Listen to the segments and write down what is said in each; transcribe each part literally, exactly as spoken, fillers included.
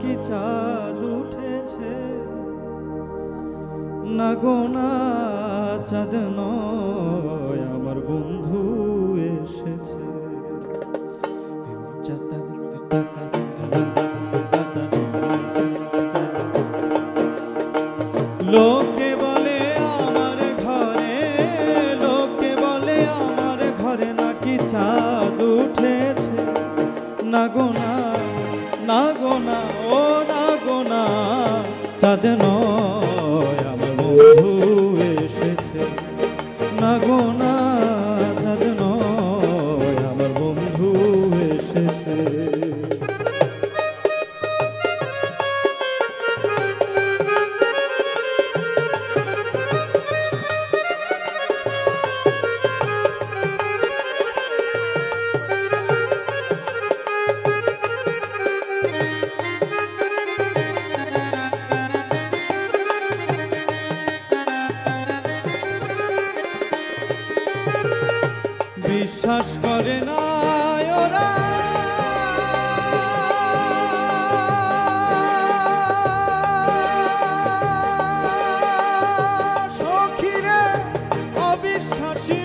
নাকি চাঁদ উঠেছে, না গো না চাঁদ নয় আমার বন্ধু এসেছে। লোকে বলে আমার ঘরে, লোকে বলে আমার ঘরে নাকি চাঁদ উঠেছে, না গো না, না গো না, ও না গো না চাঁদ নয় আমার বন্ধু এসেছে, না গো না চাঁদ নয় আমার বন্ধু এসেছে। বিশ্বাস করে না ওরা, সখীরে অবিশ্বাসী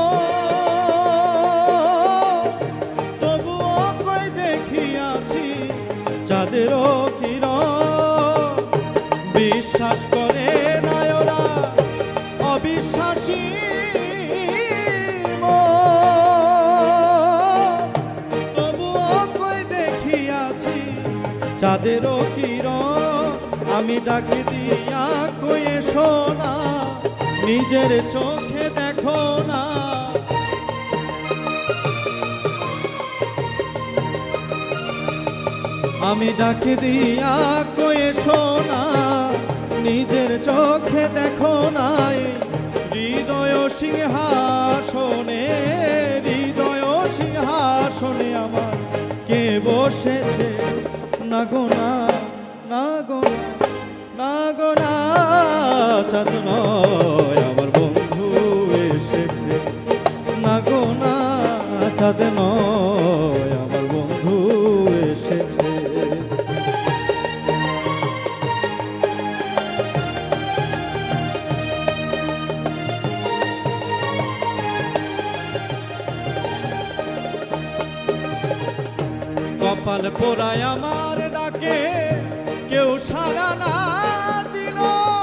তবুও কই দেখিয়াছি চাঁদেরও কিরণ। বিশ্বাস করে না ওরা অবিশ্বাসী, চাঁদেরও কিরণ আমি ডাকি দিয়া কয়ে শোনা, নিজের চোখে দেখো না। আমি ডাকি দিয়া কয়ে শোনা, নিজের চোখে দেখো না। হৃদয় সিংহাসনে, হৃদয় সিংহাসনে আমার কে বসেছে, না গো না, না গো না, গো না চাঁদ নয় আমার বন্ধু এসেছে, না গো না চাঁদ নয় আমার বন্ধু এসেছে। কপাল পোড়ায় আমার ডাকে কেউ সাড়া না দিল,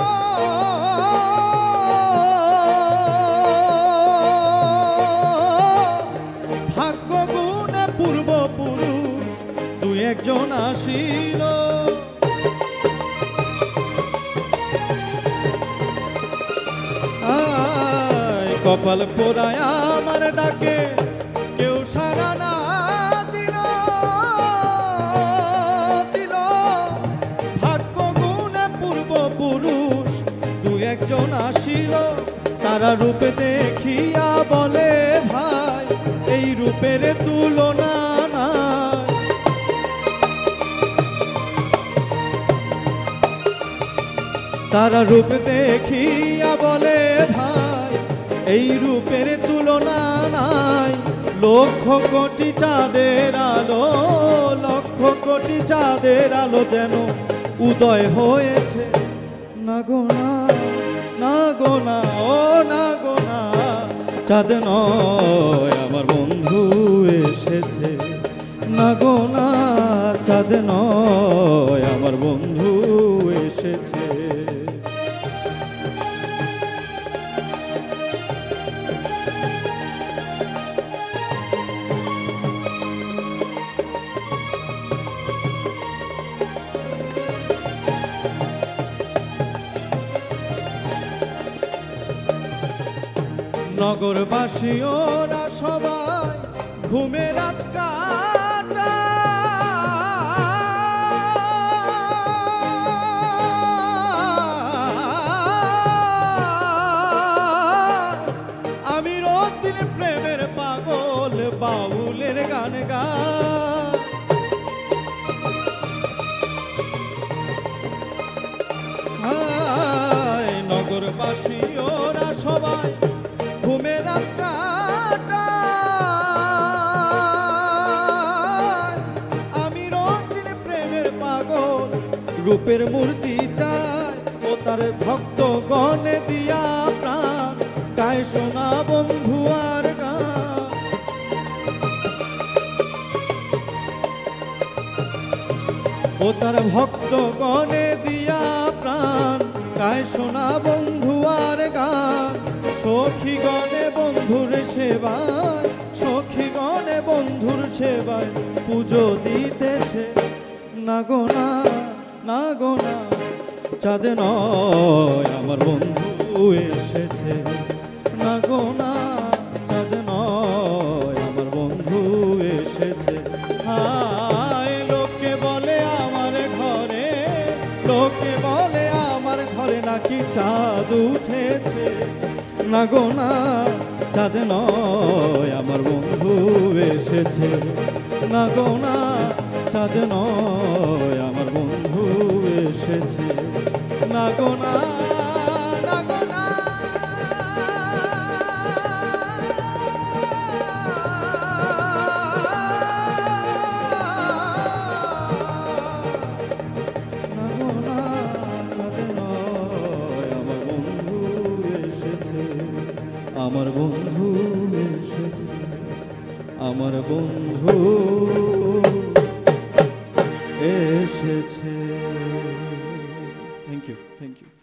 ভাগ্য গুণে পূর্বপুরুষ দুই একজন আসিল। কপাল পোড়ায় আমার ডাকে কেউ সাড়া না দিল, দিল ভাগ্য গুণে পূর্বপুরুষ দু একজন আসিল। তারা রূপে দেখিয়া বলে ভাই এই রূপের তুলনা নাই। তারা রূপ দেখিয়া বলে ভাই এই রূপের তুলনা নাই। লক্ষ কোটি চাঁদের আলো, লক্ষ কোটি চাঁদের আলো যেন উদয় হয়েছে, না গো না, না গো না, ও না গো না চাঁদ নয় আমার বন্ধু এসেছে, না গো না চাঁদ নয় আমার বন্ধু এসেছে। নগরবাসী ওরা সবাই ঘুমে রাত কাটায়, আমি রোজ দিন প্রেমের পাগল বাউলের গান গায়। নগরবাসী ওরা সবাই ঘুমে রাত কাটায়, আমি রোজ দিন প্রেমের পাগল রূপের মূর্তি চায় ও তার ভক্ত গণে দিয়া প্রাণ গায় সোনা বন্ধু আর গান। ও তার ভক্ত গণে দিয়া প্রাণ গায় সোনা বন্ধু আর গান। সখী গণে বন্ধুর সেবায়, সখী গণে বন্ধুর সেবায় পুজো দিতেছে না গো না, না গো না, চাঁদ নয় আমার বন্ধু এসেছে না গো না, চাঁদ নয় আমার বন্ধু এসেছে। হায় লোকে বলে আমার ঘরে, লোকে বলে আমার ঘরে নাকি চাঁদ উঠেছে না গো না, চাঁদ নয় আমার বন্ধু এসেছে না গো না, চাঁদ নয় আমার বন্ধু এসেছে না গো না, না গো না। না গো না, চাঁদ নয় আমার বন্ধু এসেছে, আমার বন্ধু এসেছে, আমার বন্ধু এসেছে। Thank you, thank you.